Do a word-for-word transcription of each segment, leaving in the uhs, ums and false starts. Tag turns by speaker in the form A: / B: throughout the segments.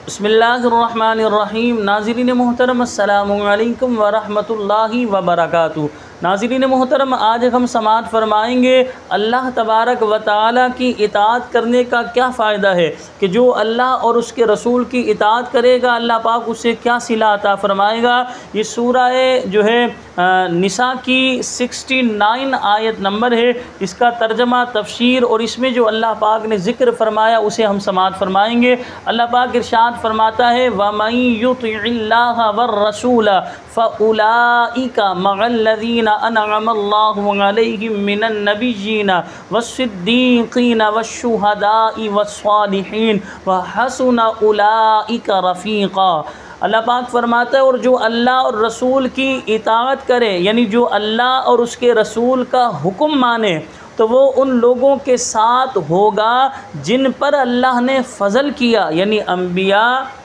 A: बिस्मिल्लाहिर्रहमानिर्रहीम। नाज़रीन मोहतरम, अस्सलामु अलैकुम व रहमतुल्लाहि व बरकातुहू। नाज़रीन मोहतरम, आज हम समाअत फरमाएंगे अल्लाह तबारक व तआला की इताअत करने का क्या फ़ायदा है, कि जो अल्लाह और उसके रसूल की इताअत करेगा अल्लाह पाक उससे क्या सिला अता फ़रमाएगा। ये सूरह जो है निसा की उनहत्तर आयत नंबर है, इसका तर्जमा तफसीर और इसमें जो अल्लाह पाक ने ज़िक्र फरमाया उसे हम समाअत फरमाएंगे। अल्लाह पाक इरशाद फरमाता है, वमन युतिइल्लाह वर रसूल फ़उलाइका मअल्लज़ीना अनअमल्लाहु अलैहिम मिनन नबिय्यीन वस्सिद्दीक़ीन वश्शुहदाኢ वस्सालिहीन व हसुन उलाइका रफ़ीक़ा। अल्लाह पाक फरमाता है, और जो अल्लाह और रसूल की इताअत करे, यानी जो अल्लाह और उसके रसूल का हुक्म माने, तो वो उन लोगों के साथ होगा जिन पर अल्लाह ने फ़ज़ल किया, यानी अम्बिया,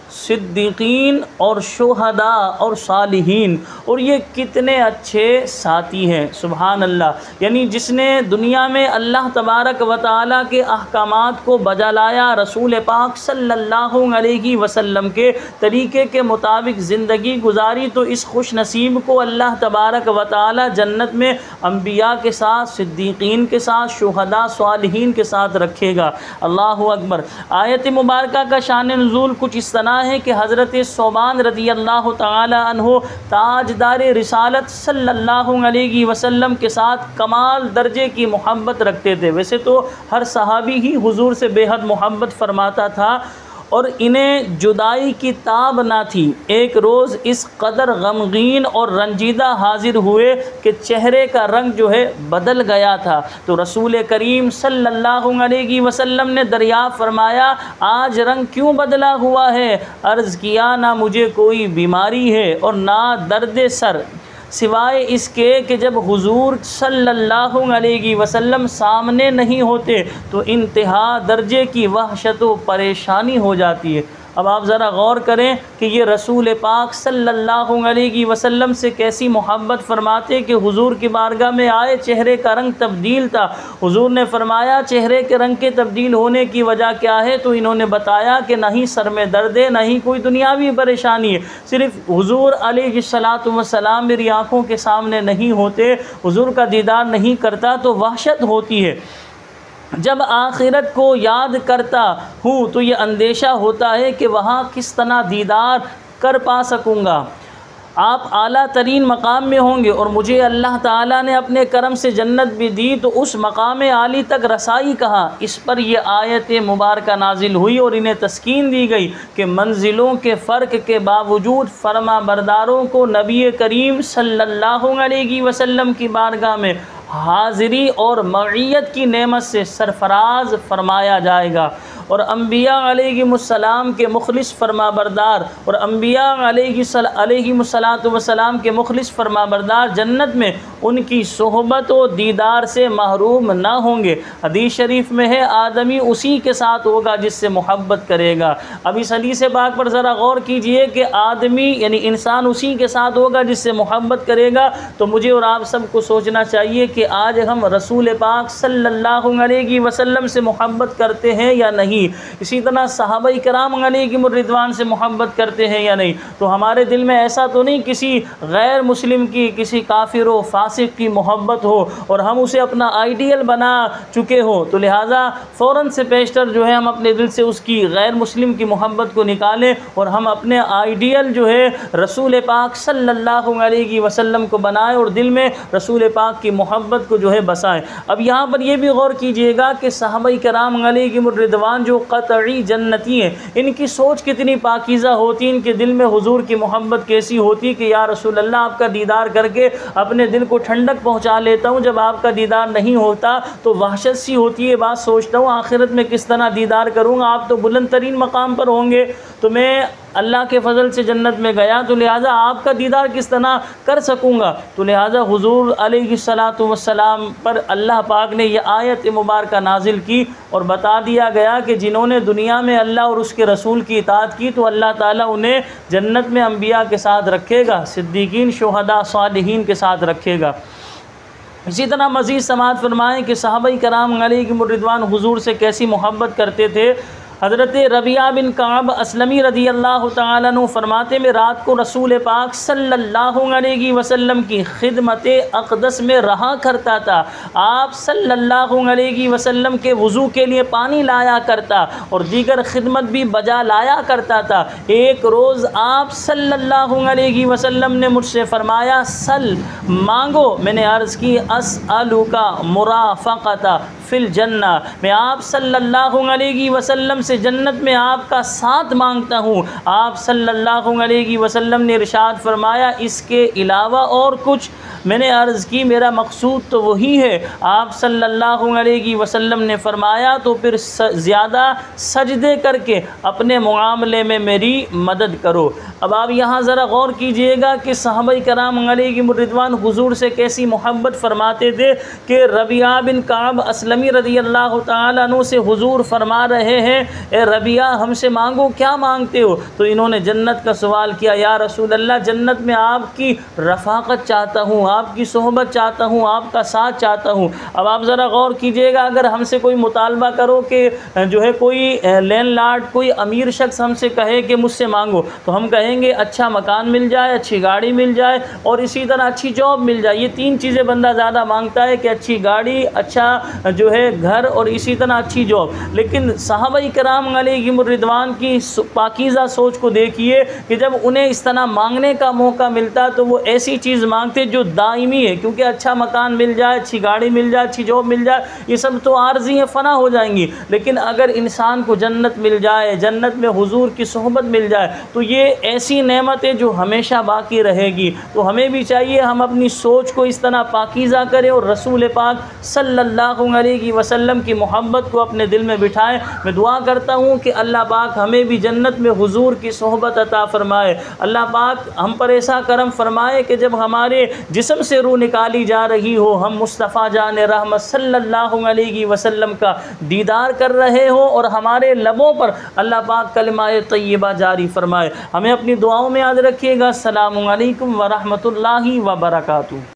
A: सिद्दीकीन और शुहदा और सालिहीन। और ये कितने अच्छे साथी हैं, सुभान अल्लाह। यानी जिसने दुनिया में अल्लाह तबारक व तआला के अहकामात को बजा लाया, रसूल पाक सल्लल्लाहु अलैहि वसल्लम के तरीक़े के मुताबिक ज़िंदगी गुजारी, तो इस खुश नसीब को अल्लाह तबारक व तआला जन्नत में अम्बिया के साथ, सिद्दीकीन के साथ, शुहदा, सालिहीन के साथ रखेगा। अल्लाहु अकबर। आयत मुबारका का शान नुज़ूल कुछ इस तरह है कि हज़रत सोबान रज़ी अल्लाह तआला अन्हु ताजदार रिसालत सल्लल्लाहु अलैहि वसल्लम के साथ कमाल दर्जे की मोहब्बत रखते थे। वैसे तो हर सहाबी ही हुजूर से बेहद मोहब्बत फरमाता था और इन्हें जुदाई की ताब ना थी। एक रोज़ इस कदर गमगीन और रंजीदा हाजिर हुए कि चेहरे का रंग जो है बदल गया था। तो रसूल करीम सल्लल्लाहु अलैहि वसल्लम ने दरियाफ़त फरमाया, आज रंग क्यों बदला हुआ है? अर्ज़ किया, ना मुझे कोई बीमारी है और ना दर्द सर, सिवाय इसके कि जब हुजूर सल्लल्लाहु अलैहि वसल्लम सामने नहीं होते तो इंतहा दर्जे की वहशत व परेशानी हो जाती है। अब आप ज़रा गौर करें कि ये रसूल पाक सल्लल्लाहु अलैहि वसल्लम से कैसी मोहब्बत फरमाते कि हुजूर की बारगाह में आए, चेहरे का रंग तब्दील था। हुजूर ने फरमाया, चेहरे के रंग के तब्दील होने की वजह क्या है? तो इन्होंने बताया कि नहीं सर में दर्द है, नहीं कोई दुनियावी परेशानी है, सिर्फ़ हुजूर अलैहिस्सलातु वस्सलाम मेरी आँखों के सामने नहीं होते, हुजूर का दीदार नहीं करता तो वहशत होती है। जब आखिरत को याद करता हूँ तो ये अंदेशा होता है कि वहाँ किस तरह दीदार कर पा सकूँगा। आप आला तरीन मकाम में होंगे और मुझे अल्लाह ताला ने अपने करम से जन्नत भी दी, तो उस मकाम आली तक रसाई कहाँ? इस पर यह आयत मुबारक नाजिल हुई और इन्हें तस्कीन दी गई कि मंजिलों के फ़र्क के बावजूद फरमा बरदारों को नबी करीम सल्लल्लाहु अलैहि वसल्लम की बारगाह में हाज़िरी और मईयत की नेमत से सरफराज फरमाया जाएगा। और अम्बिया अलैहिमुस्सलाम के मुखलिस फरमाबरदार और अम्बिया अलैहिमुस्सलातु वस्सलाम के मुखलिस फरमाबरदार जन्नत में उनकी सोहबत व दीदार से महरूम ना होंगे। हदीस शरीफ में है, आदमी उसी के साथ होगा जिससे मोहब्बत करेगा। अब इस हदीस पाक पर ज़रा गौर कीजिए कि आदमी यानी इंसान उसी के साथ होगा जिससे मोहब्बत करेगा। तो मुझे और आप सबको सोचना चाहिए कि आज हम रसूल पाक सल्लल्लाहु अलैहि वसल्लम से मोहब्बत करते हैं या नहीं। इसी तरह सहाबाए किराम अलैहिम रिज़वान से मोहब्बत करते हैं या नहीं। तो हमारे दिल में ऐसा तो नहीं किसी गैर मुस्लिम की, किसी काफिर व फासिक की मोहब्बत हो और हम उसे अपना आइडियल बना चुके हो, तो लिहाजा फ़ौरन से पेशतर जो है हम अपने दिल से उसकी गैर मुस्लिम की मोहब्बत को निकालें और हम अपने आइडियल जो है रसूल पाक सल्लल्लाहु अलैहि वसल्लम को बनाएं और दिल में रसूल पाक की मोहब्बत को जो है बसाएं। अब यहाँ पर यह भी गौर कीजिएगा कि सहाबाए किराम अलैहिम रिज़वान जो क़तई जन्नती हैं, इनकी सोच कितनी पाकीज़ा होती, इनके दिल में हुजूर की मोहब्बत कैसी होती कि या रसूल अल्लाह, आपका दीदार करके अपने दिल को ठंडक पहुँचा लेता हूँ, जब आपका दीदार नहीं होता तो वहशत सी होती है। बात सोचता हूँ आखिरत में किस तरह दीदार करूँगा, आप तो बुलंद तरीन मकाम पर होंगे, तो मैं अल्लाह के फ़ज़ल से जन्नत में गया, तो लिहाजा आपका दीदार किस तरह कर सकूँगा। तो लिहाजा हुजूर अलैहिस्सलातु वस्सलाम पर अल्लाह पाक ने यह आयत मुबारक नाजिल की और बता दिया गया कि जिन्होंने दुनिया में अल्लाह और उसके रसूल की इताअत की तो अल्लाह ताला उन्हें जन्नत में अम्बिया के साथ रखेगा, सिद्दीकीन, शुहदा, सालिहीन के साथ रखेगा। इसी तरह मज़ीद समाअत फरमाएँ कि सहाबाए किराम अलैहिम रिज़वान हुजूर से कैसी मोहब्बत करते थे। हज़रत रबिया बिन काब असलमी रदी अल्लाह तआला अन्हु फरमाते में रात को रसूल पाक सल्लल्लाहु अलैहि वसल्लम की खिदमत अक़दस में रहा करता था। आप सल्लल्लाहु अलैहि वसल्लम के वज़ू के लिए पानी लाया करता और दीगर खिदमत भी बजा लाया करता था। एक रोज़ आप सल्लल्लाहु अलैहि वसल्लम ने मुझसे फरमाया, सल मांगो। मैंने अर्ज़ की, अस्अलुका मुराफ़क़ता फ़िल जन्ना, मैं आप सल्लल्लाहु अलैहि वसल्लम से जन्नत में आपका साथ मांगता हूँ। आप सल्लल्लाहु अलैहि वसल्लम ने इरशाद फरमाया, इसके अलावा और कुछ? मैंने अर्ज़ की, मेरा मकसूद तो वही है। आप सल्लल्लाहु अलैहि वसल्लम ने फरमाया, तो फिर ज़्यादा सजदे करके अपने मुआमले में मेरी मदद करो। अब आप यहाँ ज़रा गौर कीजिएगा कि सहाबाए कराम अलैहिम रिज़वान हुज़ूर से कैसी मोहब्बत फरमाते थे कि रबिया बिन काब असलमी रज़ी अल्लाह तआला अन्हु से हुज़ूर फरमा रहे हैं, ए रबिया हमसे मांगो, क्या मांगते हो? तो इन्होंने जन्नत का सवाल किया, या रसूल अल्लाह जन्नत में आपकी रफ़ाक़त चाहता हूँ, आपकी सोहबत चाहता हूँ, आपका साथ चाहता हूँ। अब आप ज़रा गौर कीजिएगा, अगर हमसे कोई मुतालबा करो कि जो है कोई लैंडलॉर्ड, कोई अमीर शख्स हमसे कहे कि मुझसे मांगो, तो हम कहेंगे अच्छा मकान मिल जाए, अच्छी गाड़ी मिल जाए और इसी तरह अच्छी जॉब मिल जाए। ये तीन चीज़ें बंदा ज़्यादा मांगता है कि अच्छी गाड़ी, अच्छा जो है घर और इसी तरह अच्छी जॉब। लेकिन सहाबाए कराम अलैहिम रिज़वान की पाकीज़ा सोच को देखिए कि जब उन्हें इस तरह मांगने का मौका मिलता तो वो ऐसी चीज़ मांगते जो दायमी है, क्योंकि अच्छा मकान मिल जाए, अच्छी गाड़ी मिल जाए, अच्छी जॉब मिल जाए, ये सब तो आर्जी हैं, फ़ना हो जाएंगी। लेकिन अगर इंसान को जन्नत मिल जाए, जन्नत में हुजूर की सोहबत मिल जाए, तो ये ऐसी नेमत है जो हमेशा बाकी रहेगी। तो हमें भी चाहिए हम अपनी सोच को इस तरह पाकीज़ा करें और रसूल पाक सल्लल्लाहु अलैहि वसल्लम की मोहब्बत को अपने दिल में बिठाएं। मैं दुआ करता हूँ कि अल्लाह पाक हमें भी जन्नत में हुजूर की सोहबत अता फ़रमाए। अल्लाह पाक हम पर ऐसा करम फ़रमाए कि जब हमारे जिस्म से रूह निकाली जा रही हो, हम मुस्तफ़ा जान रहमत सल्लल्लाहु अलैहि वसल्लम का दीदार कर रहे हो और हमारे लबों पर अल्लाह पाक कलिमा-ए तय्यबा जारी फ़रमाए। हमें अपनी दुआओं में याद रखिएगा। अस्सलामु अलैकुम व रहमतुल्लाहि व बरकातुहू।